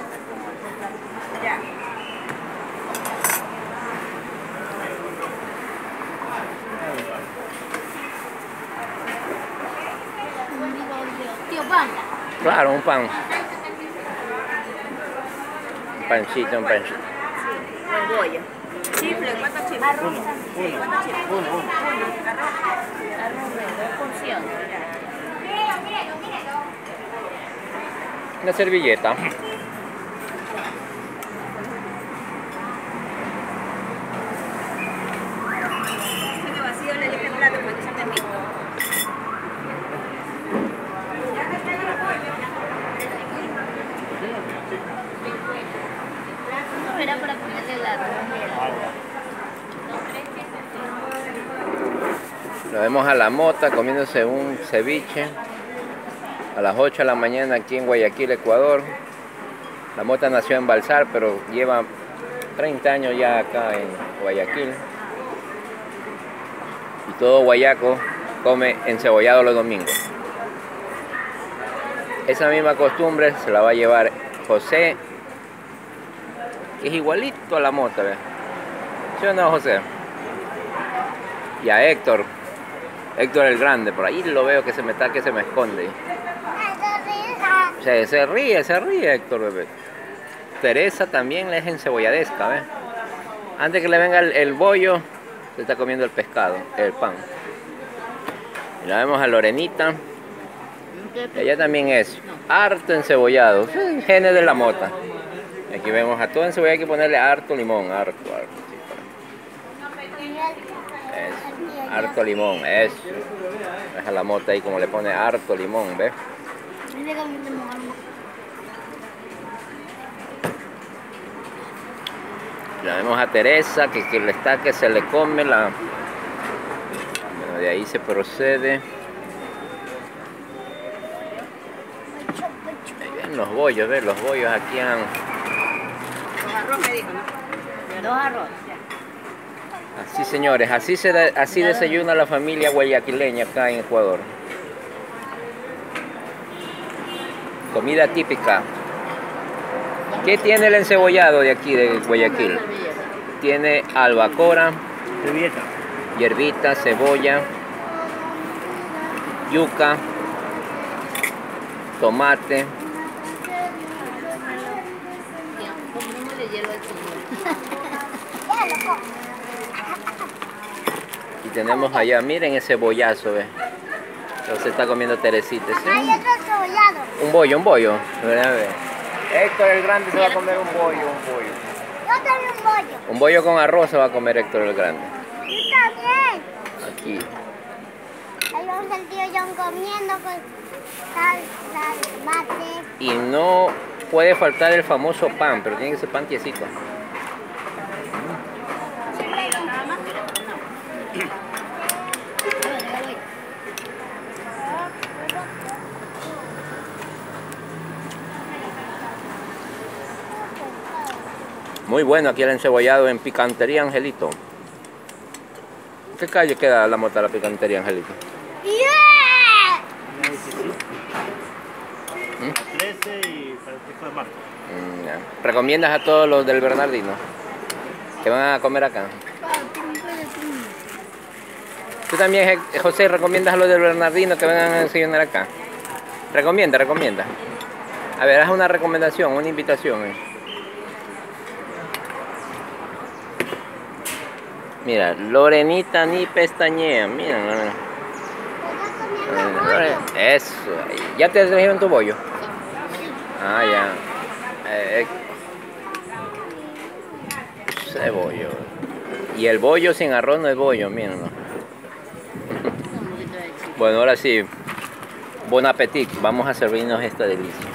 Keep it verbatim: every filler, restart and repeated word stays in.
Ya. Tío, pan. Claro, un pan. Un pancito, un pancito. Con bollo. Chifle, ¿cuántos chifles? Arroz. Sí, ¿cuántos chifles? Uno, uno. Arroz. Arroz verde, porción. Una servilleta. Se me vacío le dije el plato cuando se terminó. No era para ponerle el arroz. Lo vemos a la mota comiéndose un ceviche a las ocho de la mañana aquí en Guayaquil, Ecuador. La mota nació en Balsar, pero lleva treinta años ya acá en Guayaquil. Y todo guayaco come encebollado los domingos. Esa misma costumbre se la va a llevar José, que es igualito a la mota, ¿ves? ¿Sí o no, José? Y a Héctor. Héctor el Grande, por ahí lo veo que se me está, que se me esconde. Se, se ríe, se ríe Héctor, bebé. Teresa también le es encebolladesca, ¿ves? Antes que le venga el, el bollo, se está comiendo el pescado, el pan. Y la vemos a Lorenita. Ella también es harto encebollado, es genes de la mota. Aquí vemos a todo encebollado, hay que ponerle harto limón, harto, harto. Eso, harto limón, eso. Deja la mota ahí como le pone harto limón, ¿ves? Ya vemos a Teresa que, que le está que se le come la... Bueno, de ahí se procede. Ahí ven los bollos, ¿ves? Los bollos aquí han... Los arroz me dijo, ¿no? Dos arroz. Así, señores, así, se da, así desayuna la familia guayaquileña acá en Ecuador. Comida típica. ¿Qué tiene el encebollado de aquí de Guayaquil? Tiene albacora, Servilleta. hierbita, cebolla, yuca, tomate. Comprémosle hielo al Y tenemos allá, miren ese bollazo, ¿ves? Se está comiendo Teresita. ¿Sí? Hay otro cebollado. Un bollo, un bollo. A ver, a ver. Héctor el Grande se va a comer un bollo, un bollo. Yo también un bollo. Un bollo con arroz se va a comer Héctor el Grande. Yo también. Aquí. Ahí vamos al tío John comiendo con salsa, tomate. Y no puede faltar el famoso pan, pero tiene que ser pan tiesito. Muy bueno aquí el encebollado en Picantería Angelito. ¿Qué calle queda la mota de la Picantería Angelito? ¡Yeah! ¿Mm? trece y Francisco de Marco. Mm, ya. ¿Recomiendas a todos los del Bernardino que van a comer acá? ¿Tú también, José, recomiendas a los del Bernardino que vengan a desayunar acá? Recomienda, recomienda. A ver, haz una recomendación, una invitación. Eh. Mira, Lorenita ni pestañea, mira. Eh, Eso, ¿ya te trajeron tu bollo? Ah, ya. Eh, ese bollo. Y el bollo sin arroz no es bollo, mírenlo. Bueno, ahora sí, bon appetit, vamos a servirnos esta delicia.